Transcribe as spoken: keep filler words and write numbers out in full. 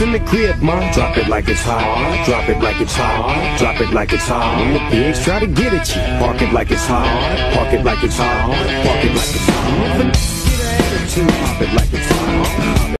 in the crib, ma. Drop it like it's hot, drop it like it's hot, drop it like it's hot. When the pigs try to get at you, park it like it's hot, park it like it's hot, park it like it's hot. If a n***a get an attitude, pop it like it's hot.